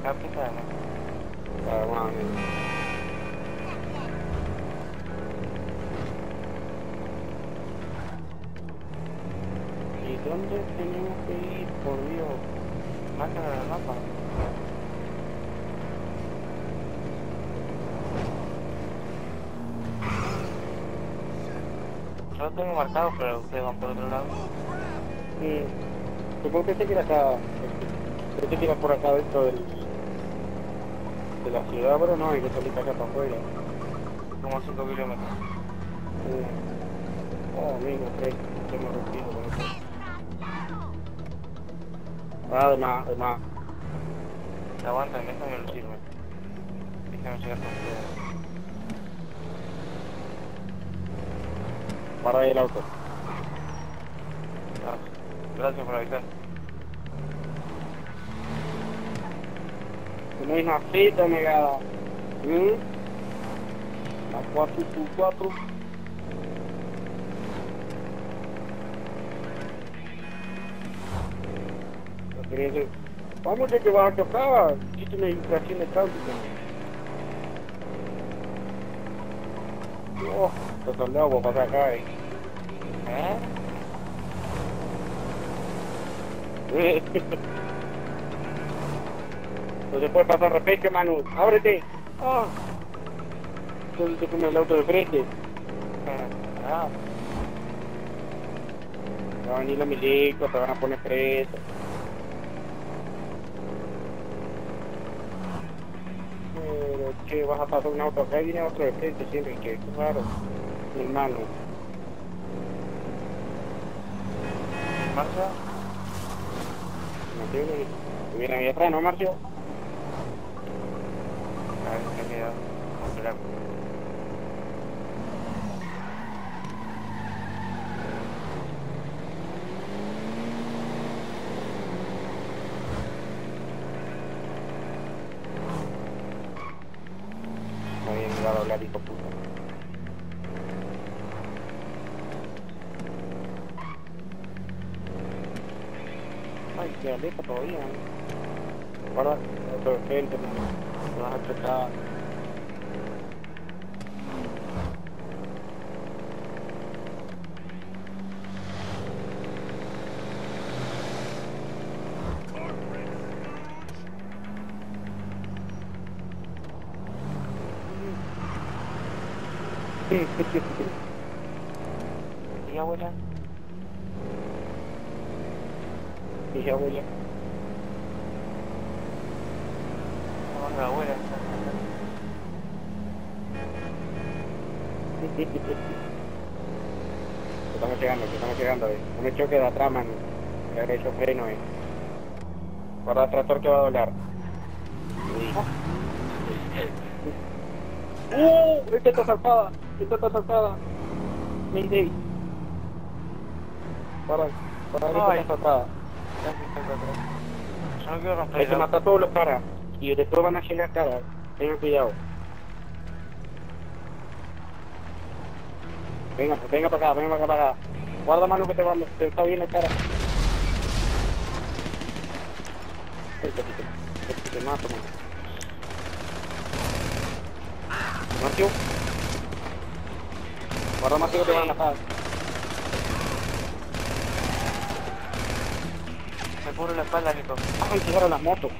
Capitán. ¿Y dónde tenemos que ir? Por Dios. Márcalo en el mapa. Yo lo tengo marcado, pero ustedes van por otro lado. Supongo que que ir acá. Pensé que iba por acá dentro de la ciudad, pero no, hay que salir para acá para afuera. Como 5 kilómetros. Oh, amigo, que me respiro con eso. Además. Aguantan, déjame lo sirve. Déjame llegar con ustedes. Para ahí el auto. Gracias por avisar. No hay una cita negada. La 4x4. Vamos a que vas a tocar. Existe una infracción de tránsito. Oh, te soldado para acá, No se puede pasar repente, Manu. ¡Ábrete! ¡Ah! Entonces te come el auto de frente. Va a venir los milicos, te van a poner preso. Pero, che, vas a pasar un auto acá y viene otro de frente siempre. Que raro, mi hermano. ¿Marcha? ¿Me viene ahí atrás, no, Marcio? A ver, me he quedado. Vamos a esperar. Me había llegado a hablar, hijo puta. Ay, qué aleja todavía, Guarda, otro de frente, te vas a chocar. ¿Y abuela? Y abuela. ¿Dónde la abuela? Estamos llegando, No me choque de atrás, man. Le habré hecho freno, Guarda el tractor que va a doblar. Esta está zarpada. Mayday. Para, esta está zarpada. Yo no quiero romper Hay el que auto. matar todos los caras. Y después van a llegar caras. Tengan cuidado. Venga para acá. Guarda, mano, que te está bien la cara. Te mato, mano. Marcio. Guarda, Marcio, que te van a matar. Me cubre la espalda, Nico. Ay, llegaron las motos.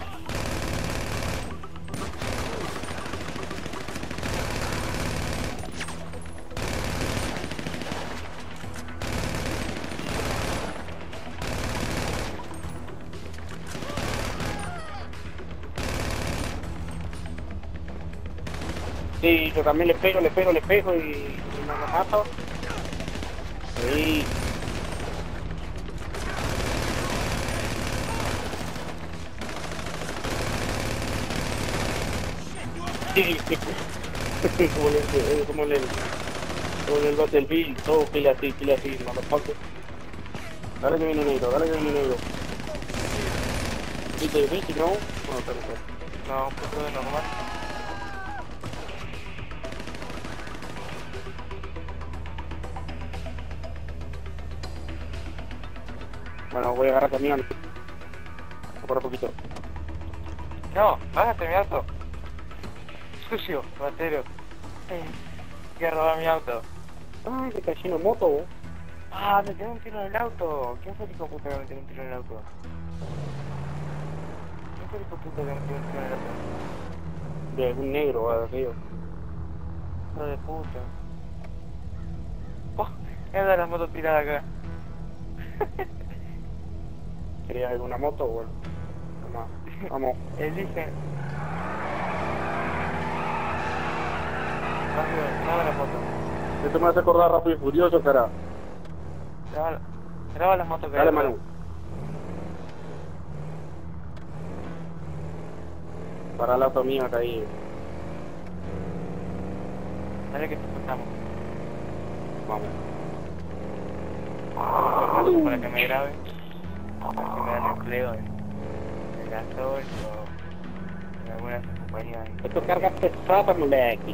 Sí, yo también le pego y me lo mato. Sí. Sí, como el Battlefield, todo pila así, motherfucker. Dale que viene negro. ¿Viste, no? Bueno, perfecto. No, un poco de normal. Bueno, voy a agarrar camión. Por un poquito. No, bájate mi auto. Sucio, ratero. Quiero robar mi auto. Ay, te cayó una moto, vos. Ah, me tiró un tiro en el auto. ¿Quién fue el hijo de puta que me tiró un tiro en el auto? ¿Quién fue el hijo de puta que me tiró un tiro en el auto? De algún negro, arriba. Hijo de puta. Oh, mira las motos tiradas acá. ¿Querías alguna moto? Bueno, vamos. Eligen. Rápido, graba la moto. Esto me hace acordar Rápido y Furioso, cara. Graba las motos que Dale, hay atrás. Manu. Para el auto mío acá ahí. Dale que te soltamos. Vamos. Para que me grabe. Para que me den empleo en Gasol o en alguna de esas compañías. Esto carga pesada, moleque.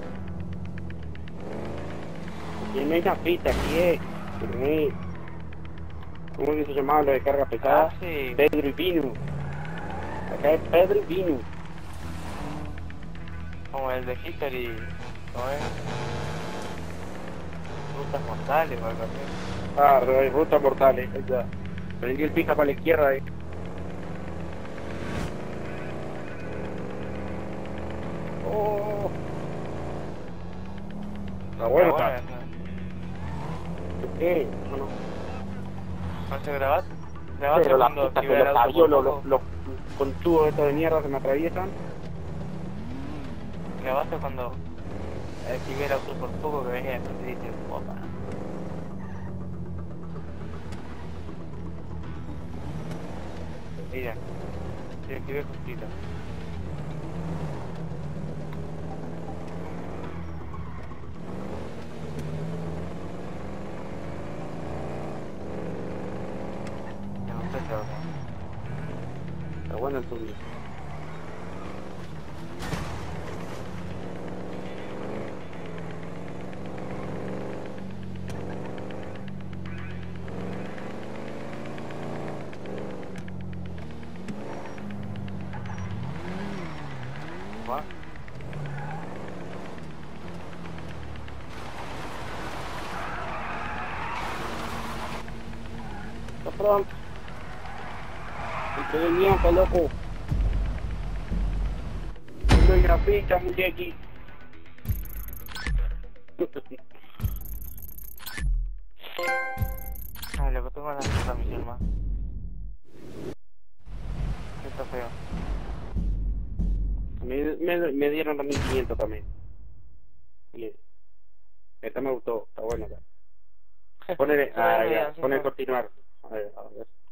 Aquí no hay una pista, aquí es. ¿Cómo que se llamaba lo de carga pesada? Ah, sí. Pedro y Vino. Acá es Pedro y Vino. Como el de History, ¿cómo es? Rutas mortales o algo así. Ah, ruta mortales, ya. Prendí el pija para la izquierda ahí. Oh. Está bueno, Está está. bueno, ¿Qué? No, no. ¿no se grabaste? ¿Grabaste Pero las cuando putas activé con el los auto por aviones, poco? los conchudos estos de mierda se me atraviesan. ¿Grabaste cuando activé el auto por poco que venía después y dices, opa? Mira, te activé justito. Me gustó ese auto. Está bueno el tuyo. ¿Va? Está pronto. Entregué el miedo, loco. No hay una pista, muñequi. Ay, lo que tengo ganas de hacer la misión más. Está feo. Me dieron los 1500 también. Bien. Esta me gustó, está buena. Pone, Todavía ya, no, pone sí, continuar. A ver.